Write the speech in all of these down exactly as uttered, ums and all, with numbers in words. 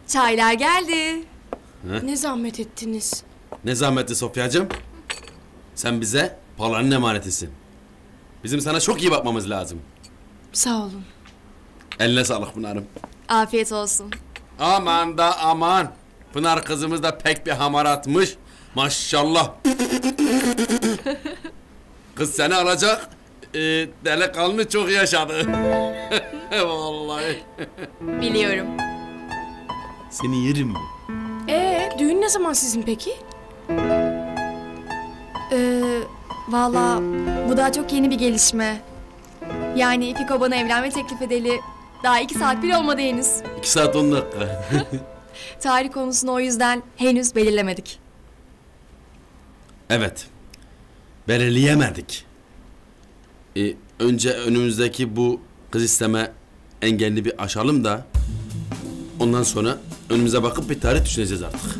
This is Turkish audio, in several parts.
Çaylar geldi. He? Ne zahmet ettiniz. Ne zahmetli Sofyacığım. Sen bize palanın emanetisin. Bizim sana çok iyi bakmamız lazım. Sağ olun. Eline sağlık Pınar'ım. Afiyet olsun. Aman da aman. Pınar kızımız da pek bir hamaratmış. Maşallah. Kız seni alacak. E, delikanlı çok yaşadı. Vallahi. Biliyorum. Seni yerim. Ee, düğün ne zaman sizin peki? Ee, Valla bu daha çok yeni bir gelişme. Yani Fiko bana evlenme teklif edeli daha iki saat bile olmadı henüz. İki saat on dakika. Tarih konusunu o yüzden henüz belirlemedik. Evet. Belirleyemedik. Ee, önce önümüzdeki bu kız isteme engelini bir aşalım da ondan sonra önümüze bakıp bir tarih düşüneceğiz artık.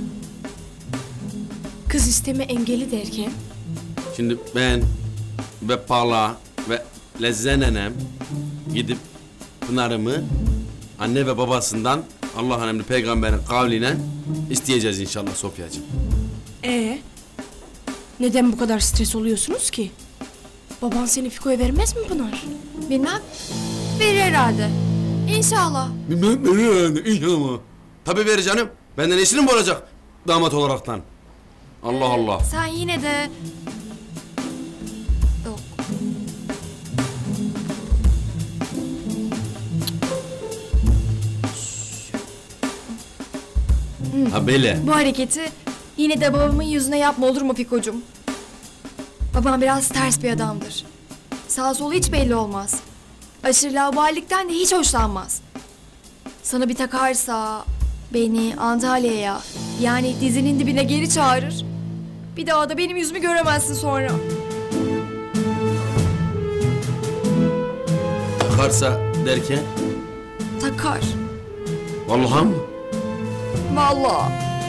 Kız isteme engeli derken? Şimdi ben ve Pala ve Lezze nenem gidip Pınar'ımı anne ve babasından Allah'ın emri peygamberin kavliyle isteyeceğiz inşallah Sofyacığım. Ee, neden bu kadar stres oluyorsunuz ki? Baban seni Fiko'ya vermez mi Pınar? Bilmem. Verir herhalde. İnşallah. Bilmem ne inşallah. Tabii verir canım. Benden eşini mi olacak damat olaraktan? Allah Allah. Sen yine de... Yok. Ha böyle. Bu hareketi yine de babamın yüzüne yapma, olur mu Fiko'cum? Babam biraz ters bir adamdır. Sağ solu hiç belli olmaz. Aşırı laubalilikten de hiç hoşlanmaz. Sana bir takarsa beni Antalya'ya, yani dizinin dibine geri çağırır. Bir daha da benim yüzümü göremezsin sonra. Takarsa derken? Takar. Vallahi mı? Vallahi.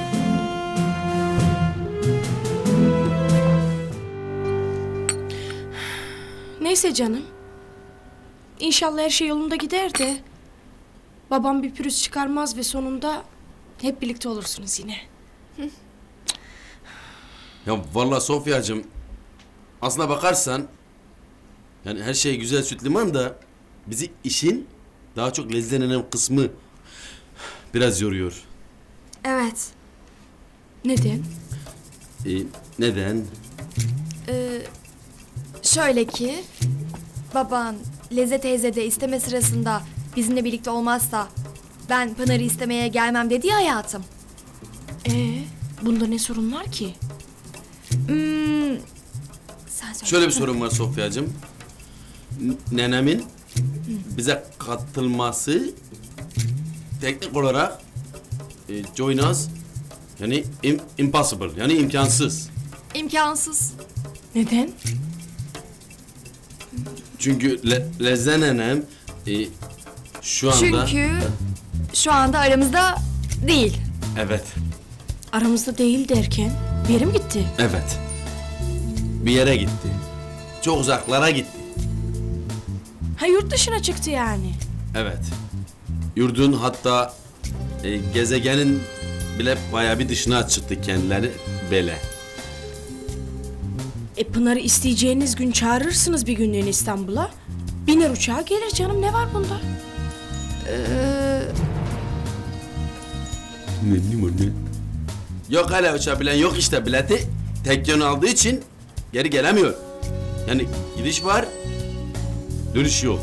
Neyse canım. İnşallah her şey yolunda gider de babam bir pürüz çıkarmaz ve sonunda hep birlikte olursunuz yine. Ya vallahi Sofyacığım, aslına bakarsan yani her şey güzel süt liman da bizi işin daha çok lezzetlenen kısmı biraz yoruyor. Evet. Neden? Ee, neden? Ee, şöyle ki... Baban Leze teyze de isteme sırasında bizimle birlikte olmazsa... Ben Pınar'ı istemeye gelmem dedi ya hayatım. Ee, bunda ne sorun var ki? Hmm, sen söyle. Şöyle bir sorun var Sofyacığım. N- Nenemin bize katılması teknik olarak e, join us yani im- impossible yani imkansız. İmkansız. Neden? Çünkü le- Lezze nenem e, şu anda... Çünkü şu anda aramızda değil. Evet, Aramızda değil derken bir yere mi gitti? evet. Bir yere gitti. Çok uzaklara gitti. Ha, yurt dışına çıktı yani. Evet. Yurdun hatta e, gezegenin bile bayağı bir dışına çıktı kendileri böyle. E Pınar'ı isteyeceğiniz gün çağırırsınız bir günlüğüne İstanbul'a. Biner uçağa gelir canım, ne var bunda? Ee, Ne var ne? Yok hala uçabilen yok işte bileti. Tek yön aldığı için geri gelemiyor. Yani gidiş var, dönüş yok.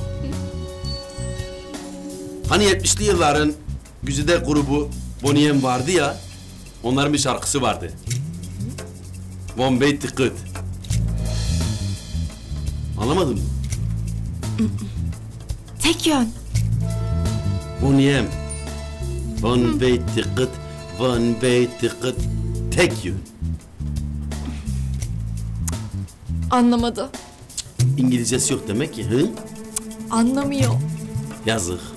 Hani yetmişli yılların güzide grubu Bonnie M vardı ya, onların bir şarkısı vardı. One way ticket. Anlamadın mı? tek yön. Bonnie M. One way ticket, one way ticket, tek yön. Anlamadı. İngilizcesi yok demek ki, hı? Anlamıyor. Yazık.